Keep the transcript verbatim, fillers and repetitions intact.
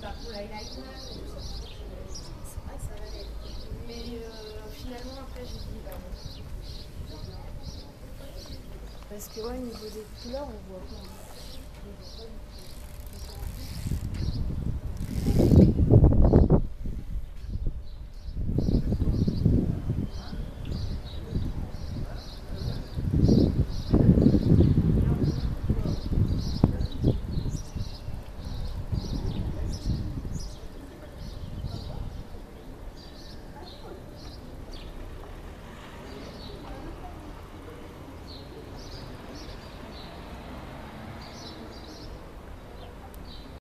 Bah, pour l'highlighter, c'est vrai que ça va aller. Mais euh, finalement, après, j'ai dit, bah non. Parce que, ouais, au niveau des couleurs, on voit pas.